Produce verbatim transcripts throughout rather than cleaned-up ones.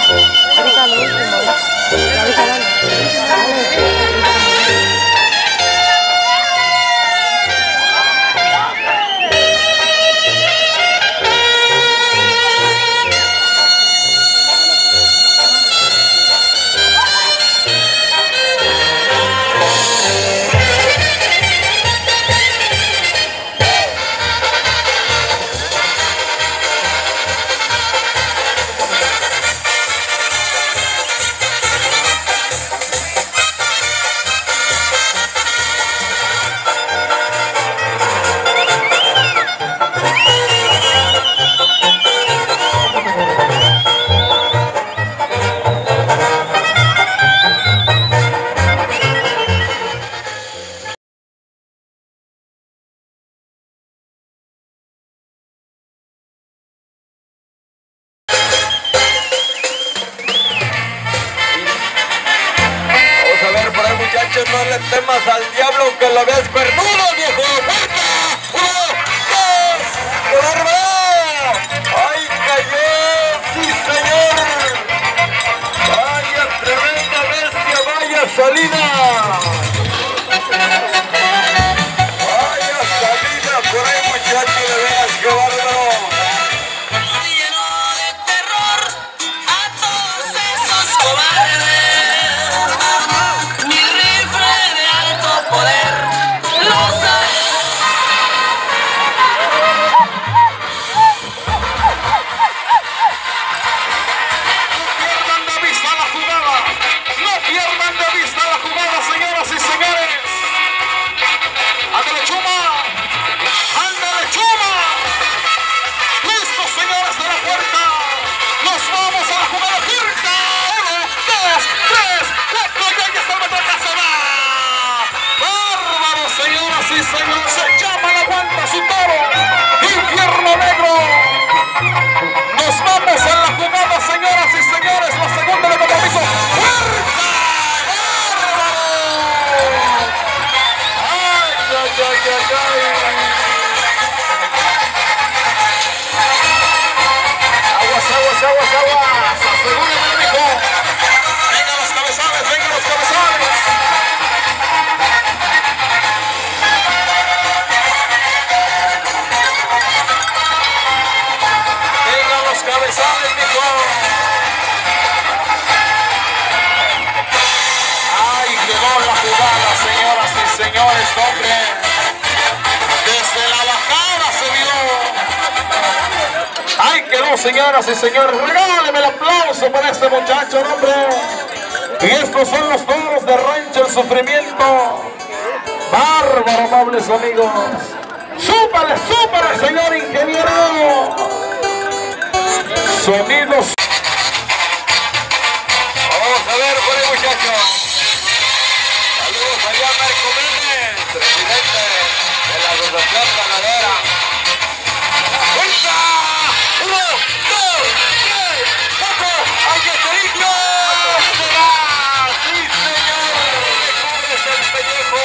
Ahorita lo último, ¿eh? Ahorita dale. No le temas al diablo que lo veas cuernudo, viejo. ¡Puerta! ¡Uno, dos! ¡Cobarde! ¡Ay, cayó! ¡Sí, señor! ¡Vaya tremenda bestia! ¡Vaya salida! ¡Vaya salida! Por ahí, muchacho, de veras, qué bárbaro. Llenó de terror a todos esos cobardes. Poder, lo sabe. No pierdan de vista la jugada. No pierdan de vista la jugada, señoras y señores. ¡Ándale, Chuma! ¡Ándale, Chuma! ¡Listos, señores de la puerta! ¡Nos vamos a la jugada turca! ¡Uno, dos, tres, cuatro! ¡Y ahí está el batacazo! Señoras y señores, se llama la aguanta su toro, Infierno Negro. Nos vamos a la jugada, señoras y señores, la segunda de compromiso. ¡Fuerza! ¡Ay, ay, ay, ay, ay! Aguas, aguas, aguas, aguas. Asegúrame, amigo. Venga los cabezales, venga los cabezales. Cabezales, mijo. Ay, quedó la jugada, señoras y señores, hombre. Desde la bajada se vio. Ay, quedó, señoras y señores. Regáleme el aplauso para este muchacho, hombre. Y estos son los toros de Rancho El Sufrimiento. Bárbaro, amables amigos. Súpale, súpale, señor ingeniero. Sonidos. Vamos a ver por ahí, muchachos. Saludos allá a Marco Méndez, presidente de la Asociación Ganadera. ¡Fuerza! ¡Uno, dos, tres, cuatro! ¡Ay, este limpio! ¡Se va! ¡Sí, señor! ¡Le cubres el pellejo!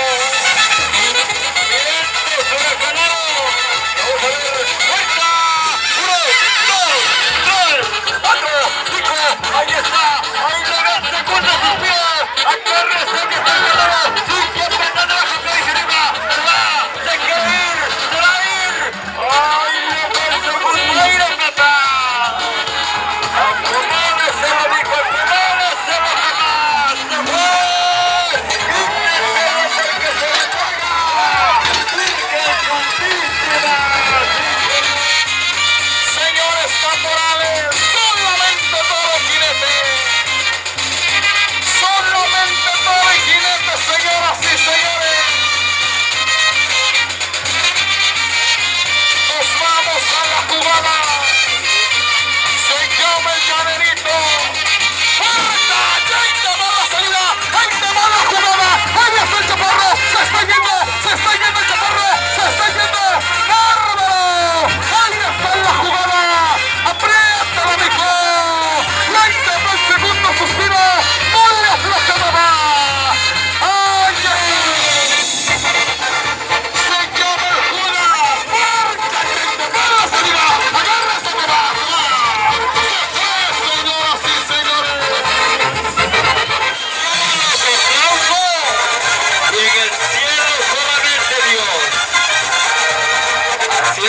¡Vientos huracanados! Vamos a ver. ¡Fuerza! ¡Uno, dos, tres, cuatro, cinco! ¡Ahí está! ¡Ahí lo ves! ¡Se cuenta sus pies! ¡Acárrese que está el ganador! ¡Sí, que está el ganador! ¡Se dice arriba! ¡Se va! ¡Se quiere ir! ¡Se va a ir! ¡Ay, lo ves! ¡Se va a ir a matar!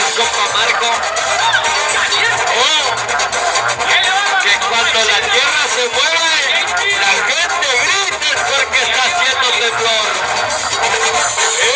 el compa Marco. Oh, que cuando la tierra se mueve, la gente grita porque está haciendo temblor.